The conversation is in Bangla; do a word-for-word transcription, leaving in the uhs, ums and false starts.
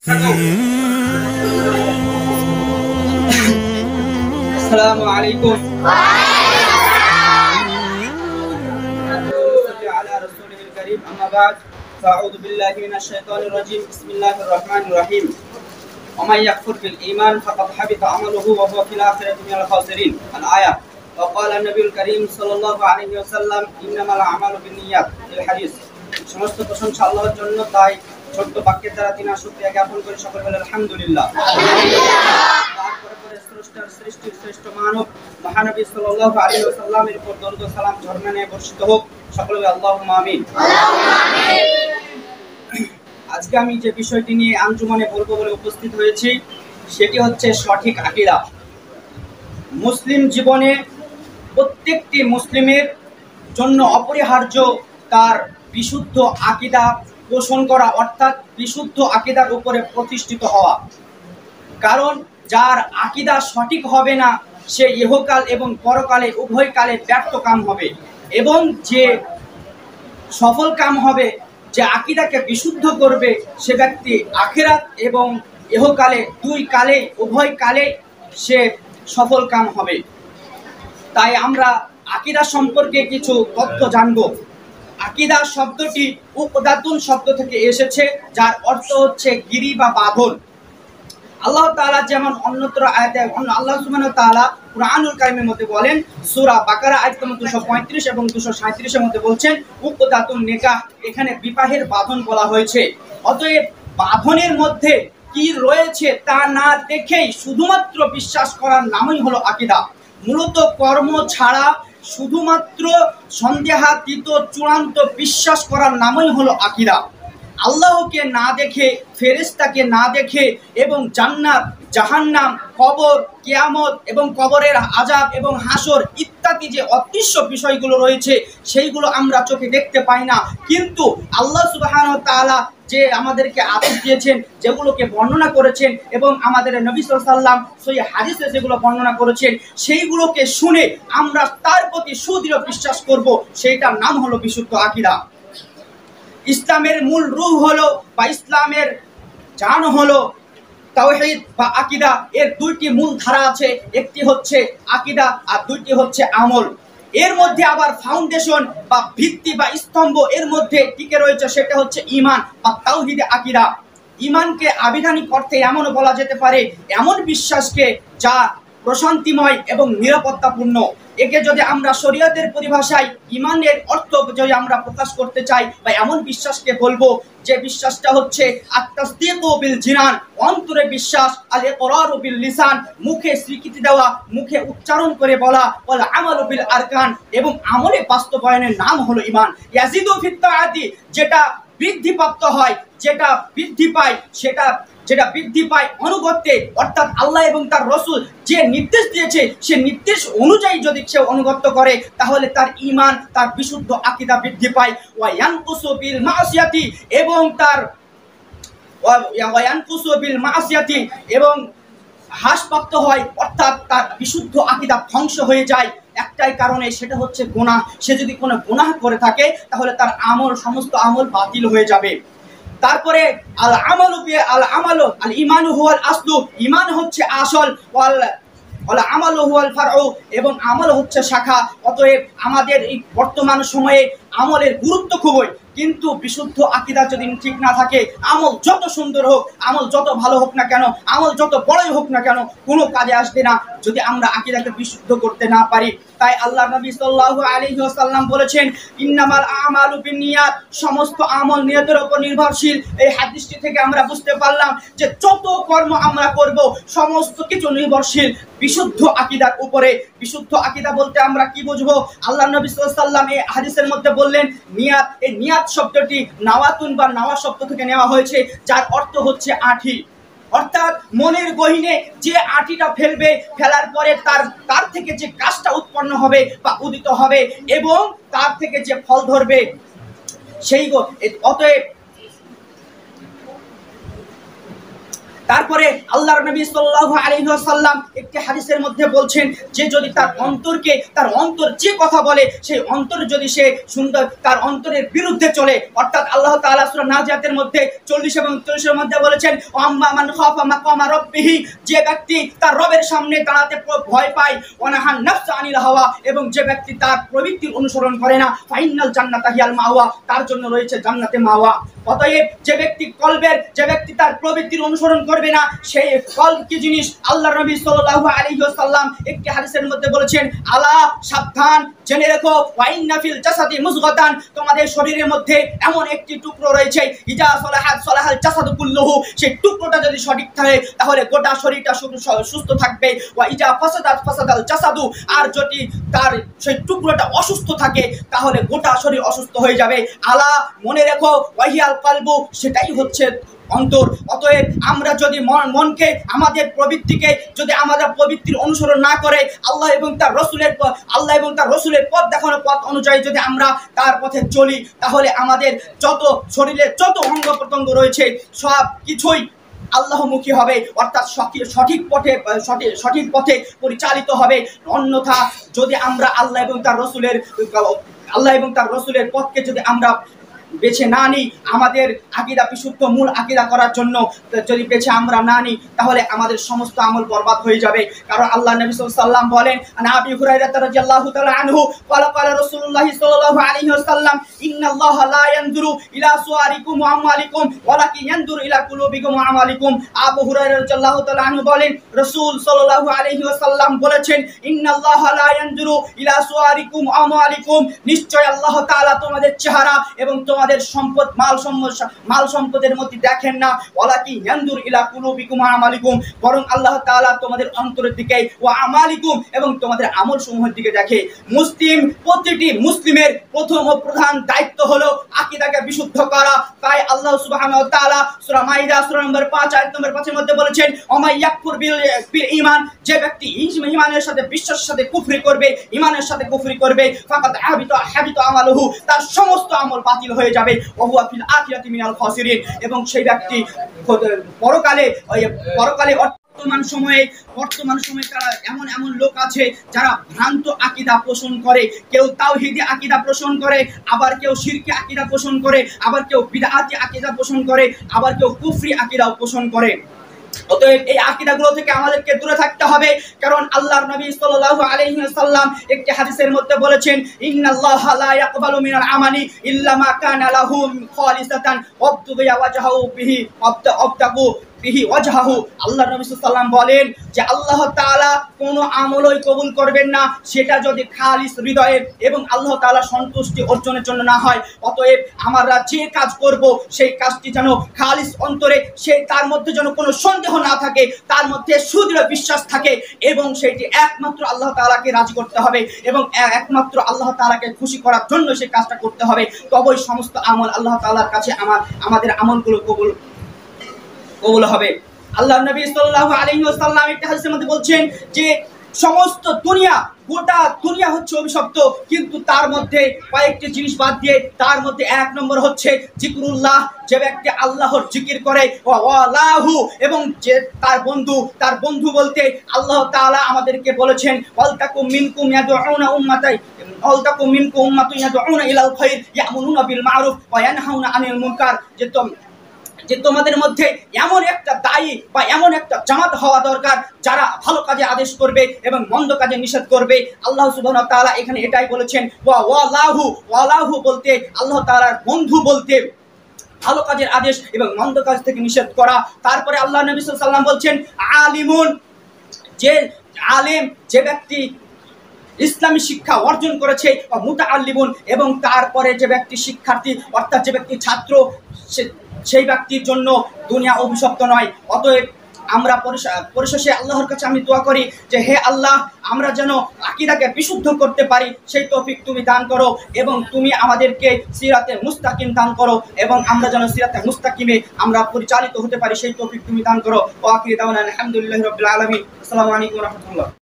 আসসালামু আলাইকুম على رسوله الكريم أما بعد فأعوذ بالله من الشيطان الرجيم بسم الله الرحمن الرحيم ومن يكفر بالإيمان فقد حبط عمله وهو في الآخرة من الخاسرين الآية وقال النبي الكريم صلى الله عليه وسلم إنما الأعمال بالنيات الحديث সমস্ত প্রশংসা আল্লাহর জন্য, তাই ছোট্ট বাক্যের দ্বারা তিনি শুকরিয়া জ্ঞাপন করে সকল বলে আলহামদুলিল্লাহ। তারপরে পরে স্রষ্টার সৃষ্টির শ্রেষ্ঠ মানব মহানবী সাল্লাল্লাহু আলাইহি ওয়াসাল্লামের উপর দরুদ ও সালাম ঝরনা বর্ষিত হোক, সকলে বলে আল্লাহুম্মা আমিন। আজকে আমি যে বিষয়টি নিয়ে আঞ্জুমানে বলবো বলে উপস্থিত হয়েছি সেটি হচ্ছে সঠিক আকীদা। মুসলিম জীবনে প্রত্যেকটি মুসলিমের জন্য অপরিহার্য তার বিশুদ্ধ আকীদা পোষণ করা, অর্থাৎ বিশুদ্ধ আকীদার উপরে প্রতিষ্ঠিত হওয়া। কারণ যার আকীদা সঠিক হবে না সে ইহকাল এবং পরকালে উভয় কালে ব্যর্থ কাম হবে, এবং যে সফল কাম হবে, যে আকীদাকে বিশুদ্ধ করবে সে ব্যক্তি আখিরাত এবং ইহকালে দুই কালে উভয় কালে সে সফল কাম হবে। তাই আমরা আকীদা সম্পর্কে কিছু তথ্য জানব। আকীদা শব্দটি উকদাতুন শব্দ থেকে এসেছে, যার অর্থ হচ্ছে গিরি বা বাঁধন। আল্লাহ তাআলা যেমন অন্যত্র আয়াতে আল্লাহ সুবহানাহু ওয়া তাআলা কুরআনুল কারীমের মধ্যে বলেন, সূরা বাকারা আয়াত নম্বর দুইশো পঁয়ত্রিশ এবং দুইশো সাঁইত্রিশ এর মধ্যে বলছেন উকদাতুন নিকাহ, এখানে বিবাহের বাঁধন বলা হয়েছে। অতএব বাঁধনের মধ্যে কি রয়েছে তা না দেখেই শুধুমাত্র বিশ্বাস করার নামই হলো আকীদা। মূলত কর্ম ছাড়া শুধুমাত্র সন্দেহাতীত চূড়ান্ত বিশ্বাস করার নামই হলো আকীদা। আল্লাহকে না দেখে, ফেরেশতাকে না দেখে এবং জান্নাত, জাহান্নাম, কবর, কিয়ামত এবং কবরের আযাব এবং হাসর ইত্যাদি যে অদৃশ্য বিষয়গুলো রয়েছে সেইগুলো আমরা চোখে দেখতে পাই না, কিন্তু আল্লাহ সুবহানাহু ওয়া তাআলা যে আমাদেরকে আদেশ দিয়েছেন, যেগুলোকে বর্ণনা করেছেন এবং আমাদের নবী সাল্লাল্লাহু আলাইহি ওয়াসাল্লাম সহিহ হাদিসে যেগুলো বর্ণনা করেছেন সেইগুলোকে শুনে আমরা তার প্রতি সুদৃঢ় বিশ্বাস করব, সেইটার নাম হলো বিশুদ্ধ আকীদা। ইসলামের মূল রূহ হলো বা ইসলামের জান হলো তাওহীদ বা আকীদা। এর দুইটি মূল ধারা আছে, একটি হচ্ছে আকীদা আর দুইটি হচ্ছে আমল। এর মধ্যে আবার ফাউন্ডেশন বা ভিত্তি বা স্তম্ভ এর মধ্যে টিকে রয়েছে, সেটা হচ্ছে ঈমান বা তাওহীদে আকীদা। ঈমানকে আবিধানিক অর্থে এমনও বলা যেতে পারে এমন বিশ্বাসকে যা প্রশান্তিময় এবং নিরাপত্তাপূর্ণ। একে যদি আমরা শরীয়তের পরিভাষায় ঈমানের অর্থ যদি আমরা প্রকাশ করতে চাই বা এমন বিশ্বাসকে বলবো যে বিশ্বাসটা হচ্ছে আত-তাসদীকু বিল জিনান, অন্তরে বিশ্বাস, আল ইকরারু বিল লিসান, মুখে স্বীকৃতি দেওয়া, মুখে উচ্চারণ করে বলা, ওয়াল আমালু বিল আরকান, এবং আমলে বাস্তবায়নের নাম হলো ঈমান। ইয়াজিদু ফিত তাআতি, যেটা বৃদ্ধিপ্রাপ্ত হয়, যেটা বৃদ্ধি পায়, সেটা যেটা বৃদ্ধি পায় অনুগত্যে, অর্থাৎ আল্লাহ এবং তার রাসূল যে নির্দেশ দিয়েছে সে নির্দেশ অনুযায়ী যদি সে অনুগত্য করে তাহলে তার ঈমান, তার বিশুদ্ধ আকীদা বৃদ্ধি পায়। ওয়া ইয়ানকুসু বিল মাসিয়াতি, এবং তার ওয়া ইয়ানকুসু বিল মাসিয়াতি এবং হ্রাসপ্রাপ্ত হয়, অর্থাৎ তার বিশুদ্ধ আকীদা ধ্বংস হয়ে যায় একটাই কারণে, সেটা হচ্ছে গুনাহ। সে যদি কোনো গুনাহ করে থাকে তাহলে তার আমল, সমস্ত আমল বাতিল হয়ে যাবে। তারপরে আল আমালু বি আল আমালু আল ঈমানু হুয়াল আসলু, ঈমান হচ্ছে আসল, ওয়াল ওয়াল আমালু হুয়াল ফারউ, এবং আমল হচ্ছে শাখা। অতএব আমাদের এই বর্তমান সময়ে আমলের গুরুত্ব খুবই, কিন্তু বিশুদ্ধ আকীদা যদি ঠিক না থাকে আমল যত সুন্দর হোক, আমল যত ভালো হোক না কেন, আমল যত বড়ই হোক না কেন, কোনো কাজে আসবে না যদি আমরা আকীদাকে বিশুদ্ধ করতে না পারি। তাই আল্লাহ নবী সাল্লাল্লাহু আলাইহি ওয়াসাল্লাম বলেছেন ইন্নামাল আমালু বিন্নিয়াত, সমস্ত আমল নিয়তের উপর নির্ভরশীল। এই হাদিসটি থেকে আমরা বুঝতে পারলাম যে যত কর্ম আমরা করব সমস্ত কিছু নির্ভরশীল বিশুদ্ধ আকীদার উপরে। বিশুদ্ধ আকীদা বলতে আমরা কি বুঝবো? আল্লাহ নবী সাল্লাল্লাহু আলাইহি ওয়াসাল্লাম এই হাদিসের মধ্যে বললেন নিয়াত। এই নিয়াত শব্দটি নাওয়াতুন বা নাওয়া শব্দ থেকে নেওয়া হয়েছে, যার অর্থ হচ্ছে আঠি। অর্থাৎ মনের গহীনে যে আটিটা ফেলবে, ফেলার পরে তার তার থেকে যে গাছটা উৎপন্ন হবে বা উদিত হবে এবং তার থেকে যে ফল ধরবে সেই। অতএব তারপরে আল্লাহর নবী সাল্লাল্লাহু আলাইহি ওয়াসাল্লাম একটি হাদিসের মধ্যে বলছেন যে যদি তার অন্তরকে তার অন্তর যে কথা বলে সেই অন্তর যদি সে সুন্দর তার অন্তরের বিরুদ্ধে চলে, অর্থাৎ আল্লাহ তাআলা সূরা নাজিয়াতের মধ্যে চল্লিশ এবং চল্লিশ এর মধ্যে বলেছেন আম্মা মান খাফা মাকামা রাব্বিহি, যে ব্যক্তি তার রবের সামনে দাঁড়াতে ভয় পায়, ওয়ানাহান নাফসা আনিল হাওয়া, এবং যে ব্যক্তি তার প্রবৃত্তির অনুসরণ করে না, ফাইনাল জান্নাতা হিয়াল মাওয়া, তার জন্য রয়েছে জান্নাতে মাওয়া। অতএব যে ব্যক্তি কলবের যে ব্যক্তি তার প্রবৃত্তির অনুসরণ করবে না, সেই কলব কি জিনিস আল্লাহর নবী সাল্লাল্লাহু আলাইহি ওয়াসাল্লাম একটি হাদিসের মধ্যে বলেছেন আলা সাবধান, জেনে রেখো ওয়াইন্না ফিল জাসাদি মুযগাতান, তোমাদের শরীরের মধ্যে এমন একটি টুকরো রয়েছে ইজা সলাহাত সলাহাল জাসাদু কুল্লুহু, সেই টুকরোটা যদি সঠিক থাকে তাহলে গোটা শরীরটা সুস্থ থাকবে, ওয়া ইজা ফাসাদাত ফাসাদাল জাসাদু, আর যদি তার সেই টুকরোটা অসুস্থ থাকে তাহলে গোটা শরীর অসুস্থ হয়ে যাবে। আলা, মনে রেখো ওয়াহিয়াল কলবু, সেটাই হচ্ছে অন্তর। অতএব আমরা যদি মনকে আমাদের প্রবৃত্তিকে যদি আমাদের প্রবৃত্তির অনুসরণ না করে আল্লাহ এবং তার রসুলের আল্লাহ এবং তার রসুলের পথ দেখানো পথ অনুযায়ী যদি আমরা তার পথে চলি, তাহলে আমাদের যত শরীরের যত অঙ্গ প্রত্যঙ্গ রয়েছে সব কিছুই আল্লাহমুখী হবে, অর্থাৎ সঠিক পথে সঠিক পথে পরিচালিত হবে। অন্যথা যদি আমরা আল্লাহ এবং তার রসুলের আল্লাহ এবং তার রসুলের পথকে যদি আমরা বেছে না নিই, আমাদের আকীদা বিশুদ্ধ মূল আকীদা করার জন্য যদি বেছে আমরা না নিই, তাহলে আমাদের সমস্ত আমল বরবাদ হয়ে যাবে। কারণ আল্লাহ নবী সাল্লাল্লাহু আলাইহি ওয়াসাল্লাম বলেন, আন আবি হুরায়রা রাদিয়াল্লাহু তাআলা আনহু ক্বালা ক্বালা রাসূলুল্লাহ সাল্লাল্লাহু আলাইহি ওয়াসাল্লাম ইন্নাল্লাহা লা ইয়ানজুরু ইলা সুওয়ারিকুম ওয়া আমালিকুম ওয়ালাকিন ইয়ানজুরু ইলা কুলুবিকুম ওয়া আমালিকুম। আবু হুরায়রা রাদিয়াল্লাহু তাআলা আনহু বলেন, রাসূল সাল্লাল্লাহু আলাইহি ওয়াসাল্লাম বলেছেন, ইন্নাল্লাহা লা ইয়ানজুরু ইলা সুওয়ারিকুম ওয়া আমালিকুম, নিশ্চয় আল্লাহ তাআলা তোমাদের চেহারা এবং তোমাদের সম্পদ মাল মাল সম্পদের মধ্যে দেখেন না, ওয়ালাকিন ইয়ানজুরু ইলা কুলুবিকুম ওয়া আমালিকুম, বরং আল্লাহ তাআলা তোমাদের অন্তরের দিকে ওয়া আমালিকুম এবং তোমাদের আমল সমূহের দিকে দেখে। মুসলিম প্রতিটি মুসলিমের প্রথম ও প্রধান দায়িত্ব হলো আকীদাকে বিশুদ্ধ করা। তাই আল্লাহ সুবহানাহু ওয়া তাআলা সূরা মাইদা সূরা নম্বর পাঁচ আয়াত নম্বর পাঁচ এর মধ্যে বলেছেন, ওমাই ইয়াকফুর বিল ঈমান, যে ব্যক্তি ঈমানের সাথে বিশ্বাসের সাথে কুফরি করবে, ঈমানের সাথে কুফরি করবে, ফাকাদ হাবিতা হাবিতা আমালুহু, তার সমস্ত আমল বাতিল হয়ে যাবে, ওয়া হুয়া ফিল আখিরাতি মিনাল খাসিরিন, এবং সেই ব্যক্তি পরকালে পরকালে বর্তমান সময়ে বর্তমান সময়ে তারা এমন এমন লোক আছে যারা ভ্রান্ত আকীদা পোষণ করে, কেউ তাওহীদি আকীদা পোষণ করে, আবার কেউ শিরকি আকীদা পোষণ করে, আবার কেউ বিদআতি আকীদা পোষণ করে, আবার কেউ কুফরি আকীদা পোষণ করে। অতএব এই আকীদাগুলো থেকে আমাদেরকে দূরে থাকতে হবে, কারণ আল্লাহর নবী সাল্লাল্লাহু আলাইহি ওয়াসাল্লাম একটি হাদিসের মধ্যে বলেছেন, ইন্নাল্লাহা লা ইয়াকবালু মিনাল আমালি ইল্লা মা কানা লাহু খালিসাতান ওয়াবতুগু ওয়াজহাহু বিহি ওয়াবতাগু বিহি ওয়াজহাহু। আল্লাহর নবী সাল্লাল্লাহু আলাইহি ওয়াসাল্লাম বলেন যে আল্লাহ তাআলা কোনো আমলই কবুল করবেন না সেটা যদি খালিস হৃদয়ে এবং আল্লাহ তাআলা সন্তুষ্টি অর্জনের জন্য না হয়। অতএব আমরা যে কাজ করব সেই কাজটি যেন খালিস অন্তরে, সেই তার মধ্যে যেন কোনো সন্দেহ না থাকে, তার মধ্যে সুদৃঢ় বিশ্বাস থাকে, এবং সেটি একমাত্র আল্লাহ তাআলাকে রাজি করতে হবে এবং একমাত্র আল্লাহ তাআলাকে খুশি করার জন্য সেই কাজটা করতে হবে। তবেই সমস্ত আমল আল্লাহ তাআলার কাছে আমার আমাদের আমলগুলো কবুল কবুল হবে। আল্লাহর নবী সাল্লাল্লাহু আলাইহি ওয়াসাল্লাম একটা হাদিসের মধ্যে বলছেন যে সমস্ত দুনিয়া গোটা দুনিয়া হচ্ছে অভিশপ্ত, কিন্তু তার মধ্যে কয়েকটি জিনিস বাদ দিয়ে তার মধ্যে এক নম্বর হচ্ছে জিকরুল্লাহ, যে ব্যক্তি আল্লাহর জিকির করে, ওয়ালাহু, এবং যে তার বন্ধু তার বন্ধু বলতে আল্লাহ তাআলা আমাদেরকে বলেছেন, ওয়ালতাকুম মিনকুম ইয়াদউনা উম্মাতাই ওয়ালতাকুম মিনকুম উম্মাতুন ইয়াদউনা ইলাল খায়র ইয়ামুরুনা বিল মা'রুফ ওয়া ইয়ানহাউনা আনিল মুনকার, যে যে তোমাদের মধ্যে এমন একটা দায়ী বা এমন একটা জামাত হওয়া দরকার যারা ভালো কাজে আদেশ করবে এবং মন্দ কাজে নিষেধ করবে। আল্লাহ সুবহানাহু ওয়া তাআলা এখানে এটাই বলেছেন, ওয়া ওয়ালাহু, ওয়ালাহু বলতে আল্লাহ তাআলার বন্ধু বলতে ভালো কাজের আদেশ এবং মন্দ কাজ থেকে নিষেধ করা। তারপরে আল্লাহ নবী সাল্লাল্লাহু আলাইহি ওয়াসাল্লাম বলছেন, আলিমুন, যে আলেম, যে ব্যক্তি ইসলামী শিক্ষা অর্জন করেছে, মুতাআল্লিমুন, এবং তারপরে যে ব্যক্তি শিক্ষার্থী অর্থাৎ যে ব্যক্তি ছাত্র, সেই ব্যক্তির জন্য দুনিয়া অভিশপ্ত নয়। অতএব আমরা পরিশেষে আল্লাহর কাছে আমি দোয়া করি যে হে আল্লাহ, আমরা যেন আকীদাকে বিশুদ্ধ করতে পারি সেই তৌফিক তুমি দান করো, এবং তুমি আমাদেরকে সিরাতে মুস্তাকিম দান করো, এবং আমরা যেন সিরাতে মুস্তাকিমে আমরা পরিচালিত হতে পারি সেই তৌফিক তুমি দান করো। ওয়া আখিরু দাওয়ানা আলহামদুলিল্লাহি রাব্বিল আলামিন। আসসালামু আলাইকুম ওয়া রাহমাতুল্লাহ।